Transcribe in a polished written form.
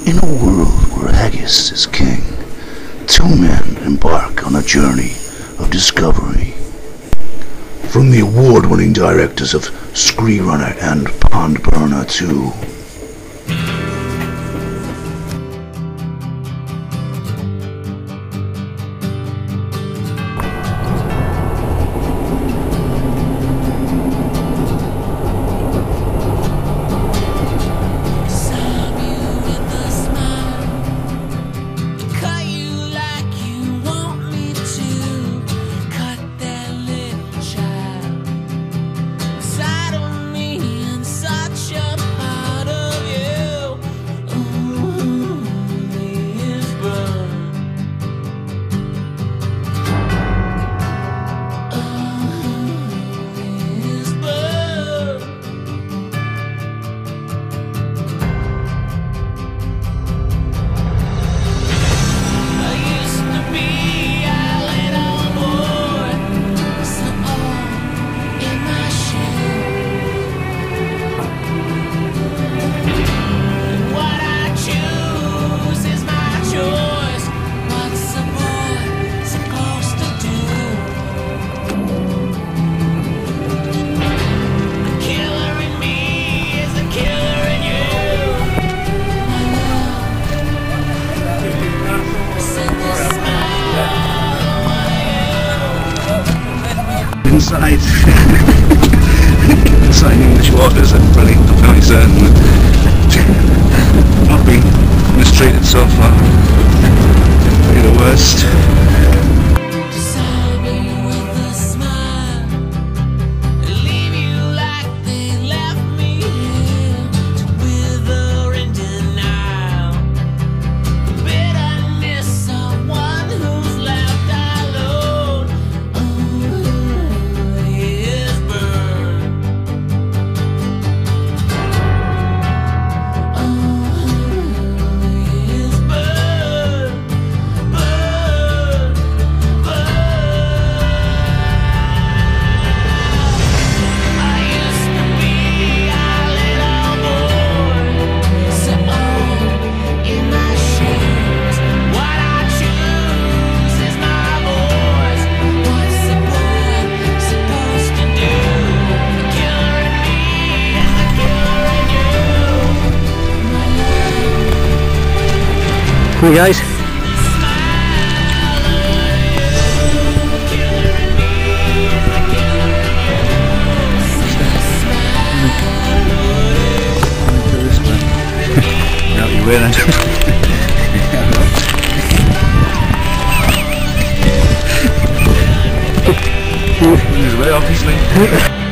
In a world where haggis is king, two men embark on a journey of discovery. From the award-winning directors of Scree Runner and Pond Burner 2. Inside English waters are brilliant, I'm certain. Not been mistreated so far. Be the worst. Come on, guys. Now you win. He's away, obviously.